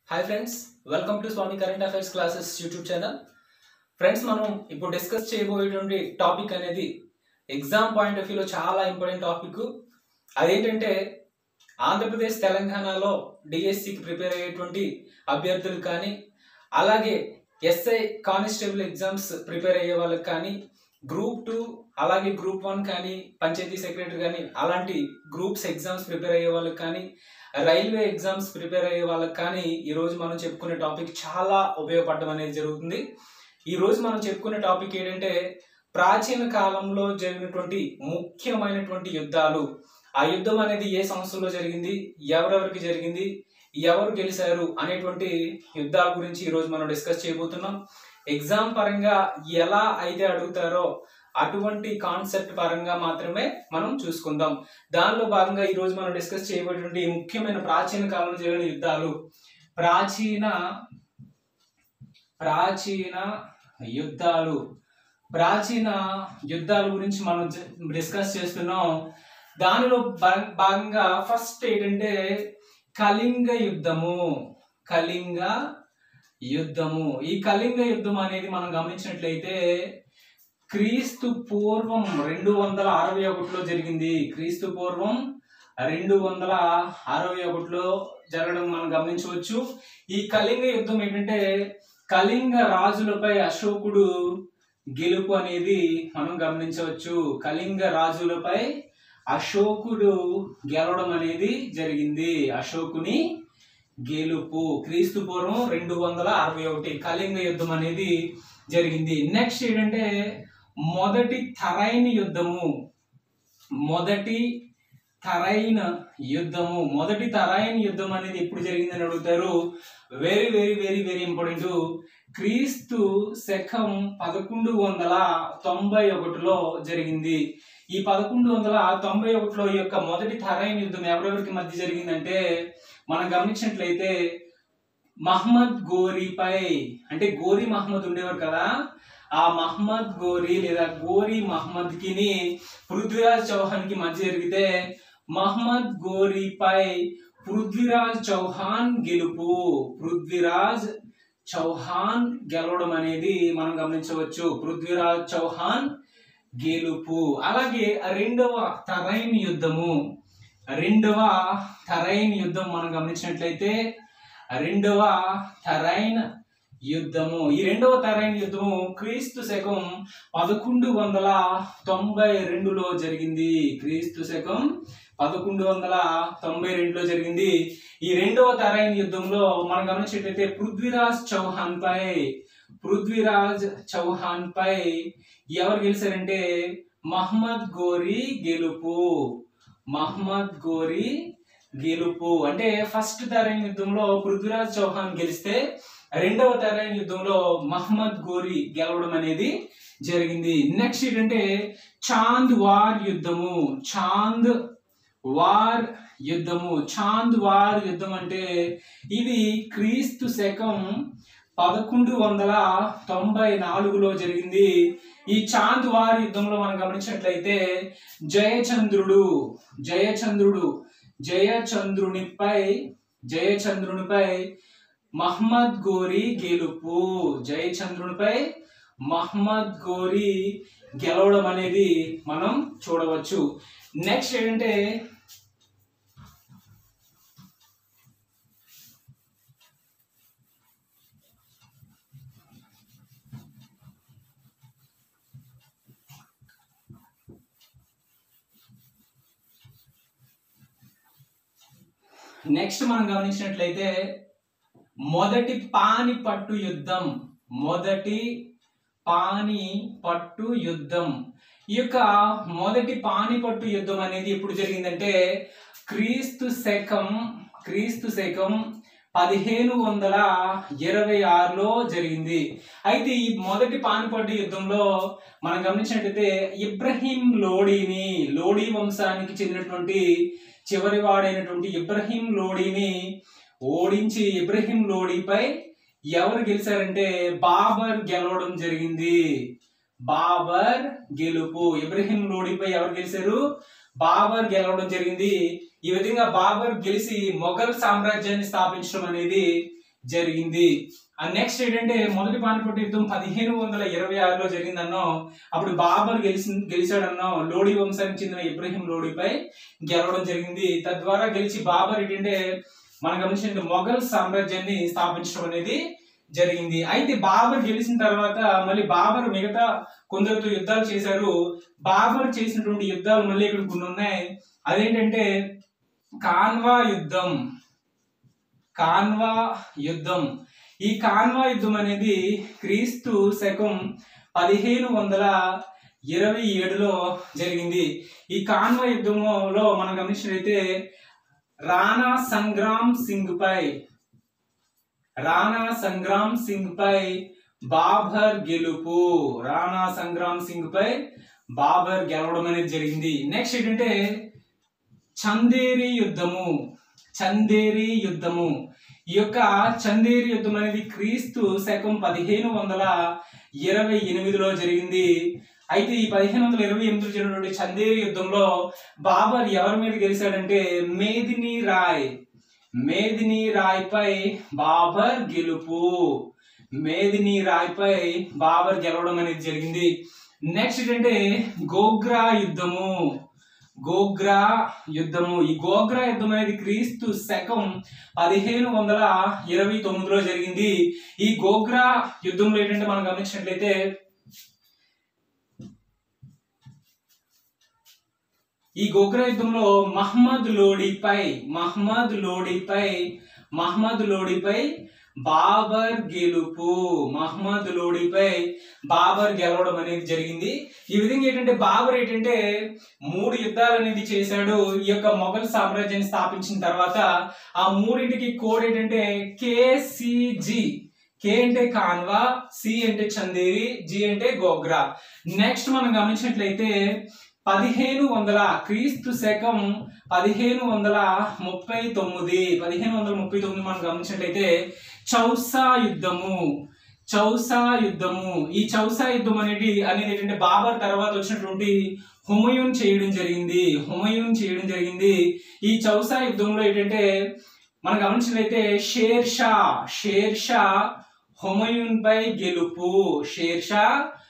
Hi friends, welcome to Swami current affairs classes YouTube channel. Friends, మనం ఇప్పుడు discuss చేయబోయేటువంటి topic అనేది ఎగ్జామ్ పాయింట్ ఆఫ్ వ్యూలో చాలా ఇంపార్టెంట్ టాపిక్. అదేంటంటే ఆంధ్రప్రదేశ్ తెలంగాణలో డిఎస్సికి ప్రిపేర్ అయ్యేటువంటి అభ్యర్థులు కానీ, అలాగే ఎస్ఐ కానిస్టేబుల్ ఎగ్జామ్స్ ప్రిపేర్ అయ్యే వాళ్ళకి కానీ, గ్రూప్ 2 అలాగే గ్రూప్ 1 కానీ, పంచాయతీ సెక్రటరీ కానీ అలాంటి గ్రూప్స్ ఎగ్జామ్స్ ప్రిపేర్ అయ్యే వాళ్ళకి కానీ, రైల్వే ఎగ్జామ్స్ ప్రిపేర్ అయ్యే వాళ్ళకి కానీ ఈరోజు మనం చెప్పుకునే టాపిక్ చాలా ఉపయోగపడడం అనేది జరుగుతుంది. ఈరోజు మనం చెప్పుకునే టాపిక్ ఏంటంటే ప్రాచీన కాలంలో జరిగినటువంటి ముఖ్యమైనటువంటి యుద్ధాలు. ఆ యుద్ధం అనేది ఏ సంవత్సరంలో జరిగింది, ఎవరెవరికి జరిగింది, ఎవరు గెలిచారు అనేటువంటి యుద్ధాల గురించి ఈరోజు మనం డిస్కస్ చేయబోతున్నాం. ఎగ్జామ్ పరంగా ఎలా అయితే అడుగుతారో అటువంటి కాన్సెప్ట్ పరంగా మాత్రమే మనం చూసుకుందాం. దానిలో భాగంగా ఈరోజు మనం డిస్కస్ చేయబోయేటువంటి ముఖ్యమైన ప్రాచీన కాలంలో జరిగిన యుద్ధాలు, ప్రాచీన యుద్ధాల గురించి మనం డిస్కస్ చేస్తున్నాం. దానిలో భాగంగా ఫస్ట్ ఏంటంటే కళింగ యుద్ధము. ఈ కళింగ యుద్ధం అనేది మనం గమనించినట్లయితే క్రీస్తు పూర్వం 261లో జరిగింది. క్రీస్తు పూర్వం 261లో జరగడం మనం గమనించవచ్చు. ఈ కళింగ యుద్ధం ఏంటంటే కళింగ రాజులపై అశోకుడు గెలుపు అనేది మనం గమనించవచ్చు. కళింగ రాజులపై అశోకుడు గెలవడం అనేది జరిగింది. అశోకుని గెలుపు క్రీస్తు పూర్వం 261 కళింగ యుద్ధం అనేది జరిగింది. నెక్స్ట్ ఏంటంటే మొదటి తరైన యుద్ధము. మొదటి తరైన యుద్ధం అనేది ఎప్పుడు జరిగిందని అడుగుతారు. Very very very very important. క్రీస్తు శకం 1191లో జరిగింది. ఈ 1191లో ఈ యొక్క మొదటి తరైన యుద్ధం ఎవరెవరికి మధ్య జరిగిందంటే మనం గమనించినట్లయితే మహమ్మద్ గోరీపై, అంటే గోరీ మహమ్మద్ ఉండేవారు కదా, ఆ మహమ్మద్ గోరీ లేదా గోరీ మహమ్మద్ కి పృథ్వీరాజ్ చౌహాన్ కి మధ్య జరిగితే మహమ్మద్ గోరీపై పృథ్వీరాజ్ చౌహాన్ గెలుపు. పృథ్వీరాజ్ చౌహాన్ గెలవడం అనేది మనం గమనించవచ్చు. పృథ్వీరాజ్ చౌహాన్ గెలుపు. అలాగే రెండవ తరైన యుద్ధం మనం గమనించినట్లయితే రెండవ తరైన యుద్ధము క్రీస్తు శకం 1192లో జరిగింది. క్రీస్తు శకం 1192లో జరిగింది. ఈ రెండవ తరైన యుద్ధంలో మనం గమనించినట్లయితే పృథ్వీరాజ్ చౌహాన్ పై ఎవరు గెలిచారంటే మహమ్మద్ గోరీ గెలుపు. అంటే ఫస్ట్ తరైన యుద్ధంలో పృథ్వీరాజ్ చౌహాన్ గెలిస్తే రెండవ తరైన యుద్ధంలో మహమ్మద్ గోరీ గెలవడం అనేది జరిగింది. నెక్స్ట్ ఏంటంటే చాంద్ వార్ యుద్ధం అంటే ఇది క్రీస్తు శకం 1194లో జరిగింది. ఈ చాంద్ వార్ యుద్ధంలో మనం గమనించినట్లయితే జయచంద్రునిపై మహమ్మద్ గోరీ గెలుపు. జయచంద్రునిపై మహమ్మద్ గోరీ గెలవడం అనేది మనం చూడవచ్చు. నెక్స్ట్ ఏంటంటే మనం గమనించినట్లయితే మొదటి పానిపట్టు యుద్ధం. ఈ యొక్క మొదటి పానిపట్టు యుద్ధం అనేది ఎప్పుడు జరిగిందంటే క్రీస్తు శకం 1526లో జరిగింది. అయితే ఈ మొదటి పానిపట్టు యుద్ధంలో మనం గమనించినట్లయితే ఇబ్రహీం లోడీ వంశానికి చెందినటువంటి చివరి వాడైనటువంటి ఇబ్రహీం లోడీని ఓడించి ఇబ్రహీం లోడీపై ఎవరు గెలిచారంటే బాబర్ గెలవడం జరిగింది. బాబర్ గెలుపు. ఇబ్రహీం లోడీపై ఎవరు గెలిచారు? బాబర్ గెలవడం జరిగింది. ఈ విధంగా బాబర్ గెలిచి మొఘల్ సామ్రాజ్యాన్ని స్థాపించడం అనేది జరిగింది. నెక్స్ట్ ఏంటంటే మొదటి పానిపట్టు యుద్ధం 1526లో జరిగిందన్నో. అప్పుడు బాబర్ గెలిచాడన్నో. లోడీ వంశానికి చెందిన ఇబ్రహీం లోడీపై గెలవడం జరిగింది. తద్వారా గెలిచి బాబర్ ఏంటంటే మనం గమనించిన మొఘల్ సామ్రాజ్యాన్ని స్థాపించడం అనేది జరిగింది. అయితే బాబర్ గెలిచిన తర్వాత మళ్ళీ బాబర్ మిగతా కొందరితో యుద్ధాలు చేశారు. బాబర్ చేసినటువంటి యుద్ధాలు మళ్ళీ ఇక్కడ కొన్ని ఉన్నాయి. అదేంటంటే కాన్వా యుద్ధం. ఈ కాన్వా యుద్ధం అనేది క్రీస్తు శకం 1527లో జరిగింది. ఈ కాన్వా యుద్ధంలో మనం గమనించినట్లయితే రాణా సంగ్రామ్ సింగ్ పై బాబర్ గెలవడం అనేది జరిగింది. నెక్స్ట్ ఏంటంటే చందేరి యుద్ధము. ఈ యొక్క చందేరి యుద్ధం అనేది క్రీస్తు శకం 1528లో జరిగింది. అయితే ఈ 1528లో జరిగినటువంటి చందేరి యుద్ధంలో బాబర్ ఎవరి మీద గెలిచాడంటే మేదినీ రాయ్ పై బాబర్ గెలవడం అనేది జరిగింది. నెక్స్ట్ ఏంటంటే గోగ్రా యుద్ధము. ఈ గోగ్రా యుద్ధం అనేది క్రీస్తు శకం 1529లో జరిగింది. ఈ గోగ్రా యుద్ధంలో ఏంటంటే మనం గమనించినట్లయితే ఈ గోగ్రా యుద్ధంలో మహమ్మద్ లోడీపై బాబర్ గెలవడం అనేది జరిగింది. ఈ విధంగా ఏంటంటే బాబర్ ఏంటంటే 3 యుద్ధాలు అనేది చేశాడు. ఈ యొక్క మొఘల్ సామ్రాజ్యాన్ని స్థాపించిన తర్వాత ఆ మూడింటికి కోడ్ ఏంటంటే KCG. K అంటే కాన్వా, C అంటే చందేరి, G అంటే గోగ్రా. నెక్స్ట్ మనం గమనించినట్లయితే 1500 క్రీస్తు శకం 1539 మనం గమనించినట్లయితే చౌసా యుద్ధము. ఈ చౌసా యుద్ధం అనేది ఏంటంటే బాబర్ తర్వాత వచ్చినటువంటి హుమయూన్ చేయడం జరిగింది. ఈ చౌసా యుద్ధంలో ఏంటంటే మనం గమనించినట్లయితే షేర్ షా హుమయూన్ పై గెలుపు. షేర్ షా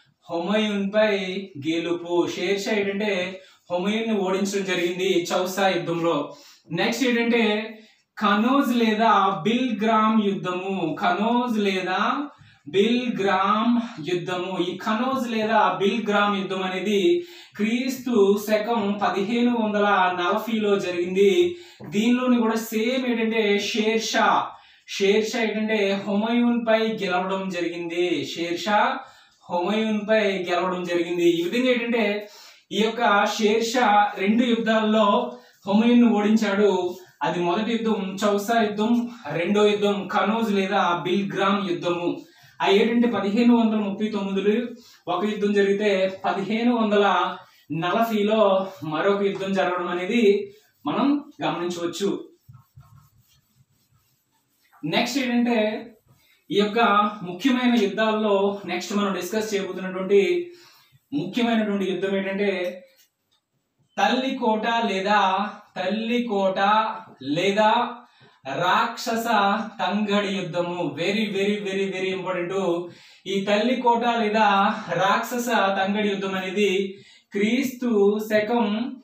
ఏంటంటే హుమయూన్ ఓడించడం జరిగింది చౌసా యుద్ధంలో. నెక్స్ట్ ఏంటంటే కనోజ్ లేదా బిల్గ్రామ్ యుద్ధము. ఈ కనోజ్ లేదా బిల్గ్రామ్ యుద్ధం అనేది క్రీస్తు శకం 1540లో జరిగింది. దీనిలోని కూడా సేమ్ ఏంటంటే షేర్ షా ఏంటంటే హుమయూన్ పై గెలవడం జరిగింది. ఈ విధంగా ఏంటంటే ఈ యొక్క షేర్ షా 2 యుద్ధాల్లో హుమయూన్ ఓడించాడు. అది మొదటి యుద్ధం చౌసా యుద్ధం, రెండో యుద్ధం కనోజ్ లేదా బిల్గ్రామ్ యుద్ధము. అవి ఏంటంటే 1539లో ఒక యుద్ధం జరిగితే 1540లో మరొక యుద్ధం జరగడం అనేది మనం గమనించవచ్చు. నెక్స్ట్ ఏంటంటే ఈ యొక్క ముఖ్యమైన యుద్ధాల్లో నెక్స్ట్ మనం డిస్కస్ చేయబోతున్నటువంటి ముఖ్యమైనటువంటి యుద్ధం ఏంటంటే తల్లికోట లేదా రాక్షస తంగడి యుద్ధము. Very very very very important. ఈ తల్లికోట లేదా రాక్షస తంగడి యుద్ధం అనేది క్రీస్తు శకం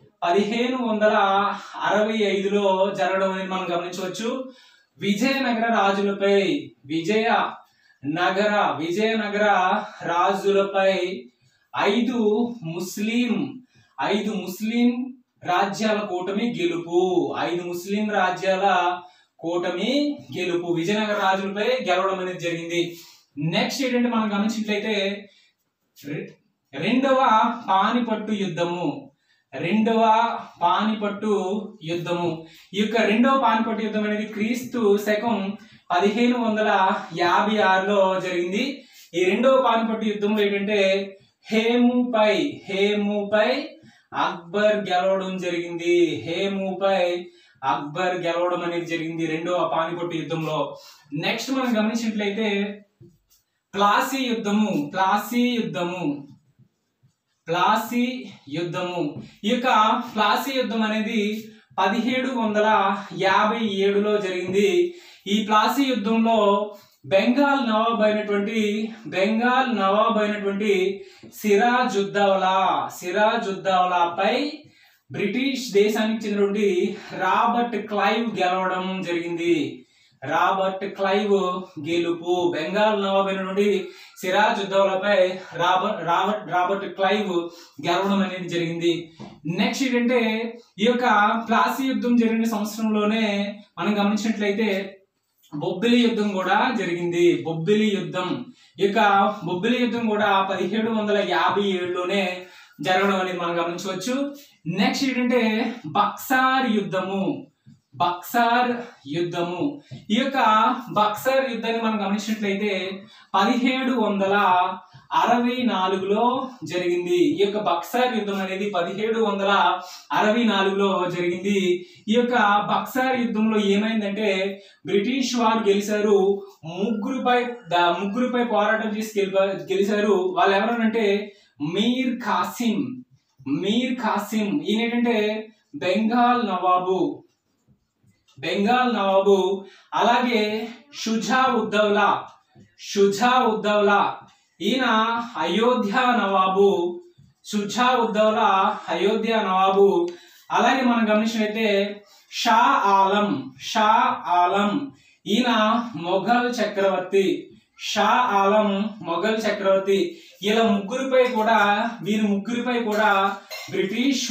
1565లో జరగడం అనేది మనం గమనించవచ్చు. విజయనగర రాజులపై 5 ముస్లిం రాజ్యాల కూటమి గెలుపు. విజయనగర రాజులపై గెలవడం అనేది జరిగింది. నెక్స్ట్ ఏంటంటే మనం గమనించినట్లయితే రెండవ పానిపట్టు యుద్ధము. ఈ యొక్క రెండవ పానిపట్టు యుద్ధం అనేది క్రీస్తు శకం 1556లో జరిగింది. ఈ రెండవ పానిపట్టు యుద్ధంలో ఏంటంటే హేముపై అక్బర్ గెలవడం జరిగింది. రెండవ పానిపట్టు యుద్ధంలో. నెక్స్ట్ మనం గమనించినట్లయితే ప్లాసీ యుద్ధము. ఈ యొక్క ప్లాసీ యుద్ధం అనేది 1757లో జరిగింది. ఈ ప్లాసీ యుద్ధంలో బెంగాల్ నవాబ్ అయినటువంటి సిరాజుద్దౌలాపై బ్రిటిష్ దేశానికి చెందినటువంటి రాబర్ట్ క్లైవ్ గెలవడం జరిగింది. రాబర్ట్ క్లైవ్ గెలుపు. బెంగాల్ నవాబ్ అయినటువంటి సిరాజుద్దౌలాపై రాబర్ట్ క్లైవ్ గెలవడం అనేది జరిగింది. నెక్స్ట్ ఏంటంటే ఈ యొక్క ప్లాసీ యుద్ధం జరిగిన సంవత్సరంలోనే మనం గమనించినట్లయితే బొబ్బిలి యుద్ధం కూడా జరిగింది. బొబ్బిలి యుద్ధం కూడా 1757లోనే జరగడం అనేది మనం గమనించవచ్చు. నెక్స్ట్ ఏంటంటే బక్సార్ యుద్ధము. ఈ యొక్క బక్సార్ యుద్ధాన్ని మనం గమనించినట్లయితే 1764లో జరిగింది. ఈ యొక్క బక్సార్ యుద్ధం అనేది 1764లో జరిగింది. ఈ యొక్క బక్సార్ యుద్ధంలో ఏమైందంటే బ్రిటిష్ వారు గెలిచారు. ముగ్గురుపై పోరాటం చేసి గెలిచారు. వాళ్ళు ఎవరనంటే మీర్ ఖాసిం ఈయన ఏంటంటే బెంగాల్ నవాబు. అలాగే షుజా ఉద్దౌలా ఈయన అయోధ్య నవాబు. అలాగే మనం గమనించినట్లయితే షా ఆలం ఈయన మొఘల్ చక్రవర్తి. వీరి ముగ్గురిపై కూడా బ్రిటిష్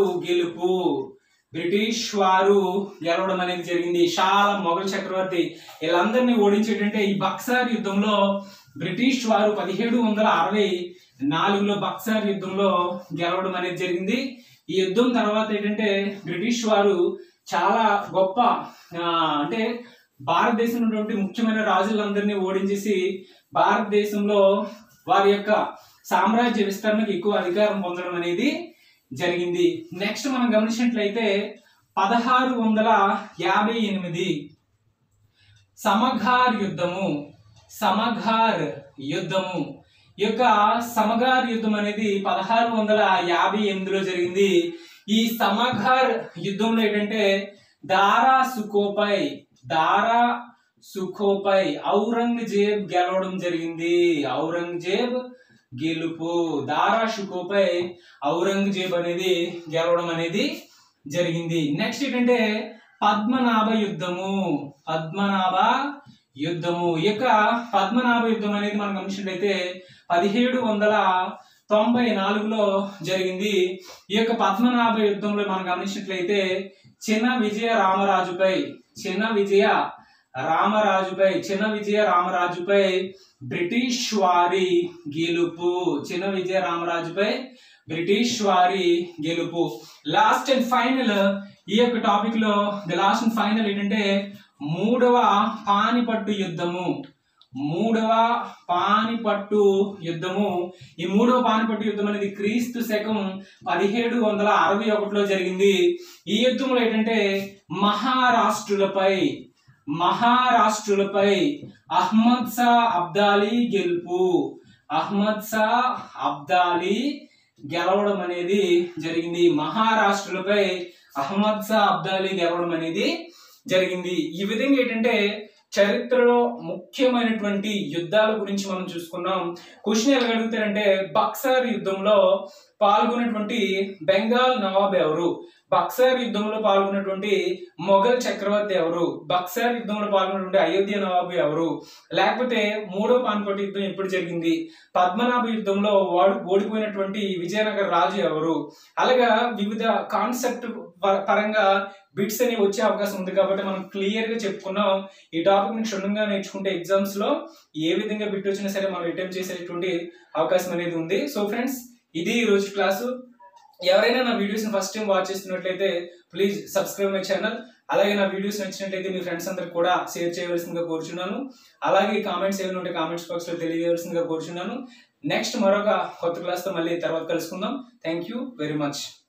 వారు గెలవడం అనేది జరిగింది. షా ఆలం, మొఘల్ చక్రవర్తి వీళ్ళందరినీ ఓడించేటంటే ఈ బక్సార్ యుద్ధంలో బ్రిటిష్ వారు 1764లో బక్సార్ యుద్ధంలో గెలవడం అనేది జరిగింది. ఈ యుద్ధం తర్వాత ఏంటంటే బ్రిటిష్ వారు చాలా గొప్ప అంటే భారతదేశంలో ఉన్నటువంటి ముఖ్యమైన రాజులందరినీ ఓడించేసి భారతదేశంలో వారి యొక్క సామ్రాజ్య విస్తరణకు ఎక్కువ అధికారం పొందడం అనేది జరిగింది. నెక్స్ట్ మనం గమనించినట్లయితే 1658 సమఘార్ యుద్ధము. ఈ యొక్క సమఘార్ యుద్ధం అనేది 1658లో జరిగింది. ఈ సమఘార్ యుద్ధంలో ఏంటంటే దారా సుకోపై ఔరంగజేబ్ గెలవడం జరిగింది. ఔరంగజేబ్ గెలుపు. దారా షుకోపై ఔరంగజేబ్ అనేది గెలవడం అనేది జరిగింది. నెక్స్ట్ ఏంటంటే పద్మనాభ యుద్ధము. ఈ యొక్క పద్మనాభ యుద్ధం అనేది మనం గమనించినట్లయితే 1794లో జరిగింది. ఈ యొక్క పద్మనాభ యుద్ధంలో మనం గమనించినట్లయితే చిన్న విజయ రామరాజుపై బ్రిటిష్ వారి గెలుపు. లాస్ట్ అండ్ ఫైనల్ ఈ యొక్క టాపిక్ లో లాస్ట్ అండ్ ఫైనల్ ఏంటంటే మూడవ పానిపట్టు యుద్ధము. ఈ మూడవ పానిపట్టు యుద్ధం అనేది క్రీస్తు శకం 1761లో జరిగింది. ఈ యుద్ధంలో ఏంటంటే మహారాష్ట్రులపై అహ్మద్ షా అబ్దాలీ గెలవడం అనేది జరిగింది. మహారాష్ట్రులపై అహ్మద్ షా అబ్దాలీ గెలవడం అనేది జరిగింది. ఈ విధంగా ఏంటంటే చరిత్రలో ముఖ్యమైనటువంటి యుద్ధాల గురించి మనం చూసుకున్నాం. క్వశ్చన్ ఎలా అడుగుతారంటే బక్సార్ యుద్ధంలో పాల్గొన్నటువంటి బెంగాల్ నవాబ్ ఎవరు? బక్సార్ యుద్ధంలో పాల్గొన్నటువంటి మొఘల్ చక్రవర్తి ఎవరు? బక్సార్ యుద్ధంలో పాల్గొన్నటువంటి అయోధ్య నవాబు ఎవరు? లేకపోతే మూడో పానిపట్టు యుద్ధం ఎప్పుడు జరిగింది? పద్మనాభ యుద్ధంలో ఓడిపోయినటువంటి విజయనగర రాజు ఎవరు? అలాగా వివిధ కాన్సెప్ట్ పరంగా బిట్స్ అనేవి వచ్చే అవకాశం ఉంది కాబట్టి మనం క్లియర్ గా చెప్పుకున్నాం. ఈ టాపిక్ ని క్షుణ్ణంగా నేర్చుకుంటే ఎగ్జామ్స్ లో ఏ విధంగా బిట్ వచ్చినా సరే మనం అటెంప్ట్ చేసేటువంటి అవకాశం అనేది ఉంది. సో ఫ్రెండ్స్, ఇది ఈ రోజు క్లాసు. ఎవరైనా నా వీడియోస్ ఫస్ట్ టైం వాచ్ చేస్తున్నట్లయితే ప్లీజ్ సబ్స్క్రైబ్ మై ఛానల్. అలాగే నా వీడియోస్ నచ్చినట్లయితే మీ ఫ్రెండ్స్ అందరికి కూడా షేర్ చేయవలసిందిగా కోరుచున్నాను. అలాగే కామెంట్స్ ఏమైనా ఉంటే కామెంట్స్ బాక్స్ లో తెలియజేయవలసిందిగా కోరుచున్నాను. నెక్స్ట్ మరొక కొత్త క్లాస్ తో మళ్ళీ తర్వాత కలుసుకుందాం. Thank you very much.